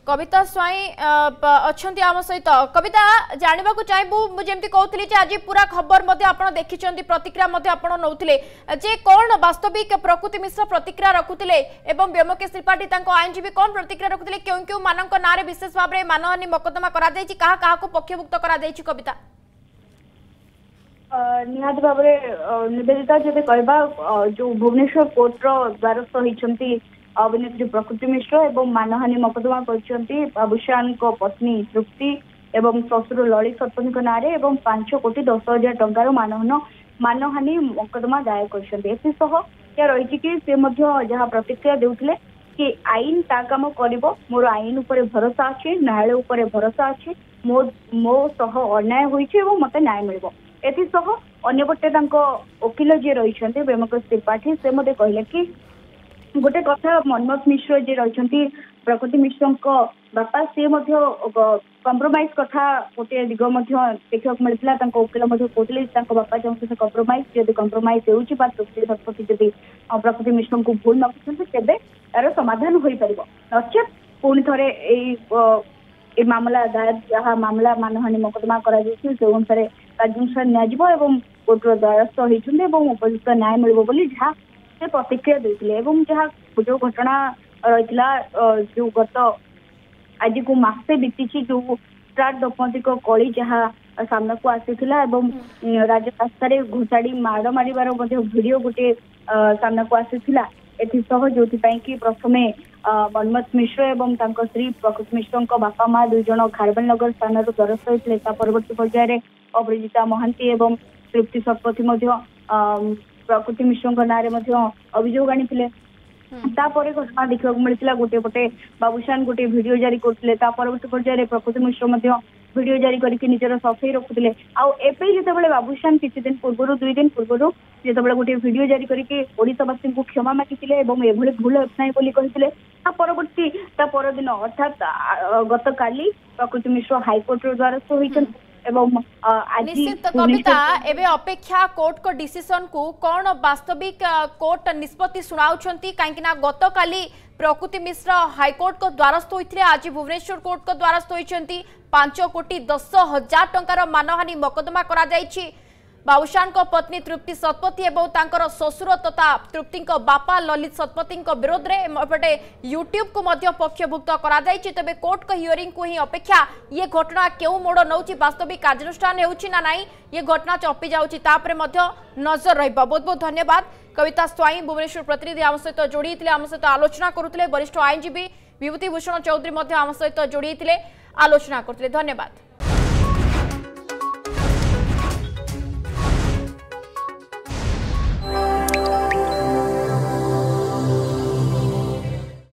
कविता स्वाई अच्छी आम सहित कविता जानवा चाहबू मुझे कहती आज पूरा खबर देखी प्रतिक्रिया नौले जे कौन वास्तविक प्रकृति मिश्र प्रतिक्रिया रखुले व्योमकेश त्रिपाठी आईनजीवी कौन प्रतिक्रिया रखुले क्यों क्यों मान ना विशेष भाव में मानहानि मकदमा क्या पक्षभुक्त कविता निहाती भाव निवेदिता जब कह जो भुवनेश्वर कोर्टर द्वारस्थ होती अभिनेत्री प्रकृति मिश्र एवं मानहानि मकदमा बाबूशान पत्नी तृप्ति एवं ससुर ललित शतपथी ना 5,10,00,000 टंकार मानहानि मकदमा दायर कर रही कि जहाँ प्रतिक्रिया देउथिले कि आईन ता काम करिवो मोर आईन उपर भरोसा अच्छे न्यायालय उपर भरोसा अच्छे मो सह अन्याय होइछे एवं मते न्याय मिलबो एथिसह अन्यपटे वकिल जी रही व्योमकेश त्रिपाठी से मते कहले कि गोटे कथा मनमोहन मिश्र जी रही प्रकृति मिश्र बापा सी कंप्रोमाइज कथा गोटे दिग देखा मिलता वकिल कहते बापा चाहते कंप्रोमाइज जब कंप्रोमाइज होती शतपथी जब प्रकृति मिश्र को भूल न तेरे तार समाधान हो पार नचेत पुणी थे मामला दायर जहाँ मामला मानहानि मकदमा से अनुसार कार्यानुष्ठान नियाजिबो कोर्टर द्वारस्थ होती उपयुक्त न्याय मिल जहाँ से प्रतिक्रिया देते जहाँ जो घटना रही जो गत आज को मासे बीती जो स्टार्ट दंपतिक कली जहाँ सामना को आसीथिला राजरास्ता घोषाड़ी माड़ मारिबार वीडियो गोटे सामना को आसीथिला एथिसह जो कि प्रथमे मनमोहन मिश्र एवं स्त्री प्रकृति मिश्र बापा माँ दुई जन खारबेल नगर स्थान द्वारस्थ होते परवर्ती पर्यायर अपराजिता महांती एवं तृप्ति शतपथी प्रकृति मिश्र ना अभियोग आनी तापर घटना देखा मिलता गोटे पटे बाबूशान गोटे वीडियो जारी करते परवर्ती पर्यायर प्रकृति मिश्र वीडियो जारी करके निजर सफाई रखुले जो बाबूशान किसी दिन पूर्व 2 दिन पूर्व जो गोटे वीडियो जारी करके ओडिशावासी को क्षमा मागिते भूल होते परवर्ती परदिन अर्थात गत काली प्रकृति मिश्र हाईकोर्ट द्वारस्थ होती निश्चित कविता एवं अपेक्षा कोर्ट को डिसीजन को कौन वास्तविक कोर्ट निष्पत्ति शुणाउछंती कहीं गत काली प्रकृति मिश्र हाईकोर्ट को द्वारस्थ होते आज भुवनेश्वर कोर्ट को द्वारस्थ होती 5,10,00,000 टंकार मानहानि मकदमा करा जायछि बाबूशान पत्नी तृप्ति शतपथी और ससुर तथा तृप्ति बापा ललित शतपथी विरोध में यूट्यूब को पक्षभुक्त करा जायछि तबे कोर्ट को हियरिंग को ही अपेक्षा ये घटना क्यों मोड़ नौछि वास्तविक कार्यानुष्ठान होछि ना नहीं ये घटना चपी जाउछि तापरे मध्य नजर रहिबा। बहुत बहुत धन्यवाद कविता स्वाई भुवनेश्वर प्रतिनिधि आम सहित जोड़ी आम सहित आलोचना करुले वरिष्ठ आईनजीवी विभूति भूषण चौधरी आम सहित जोड़ी आलोचना करते धन्यवाद।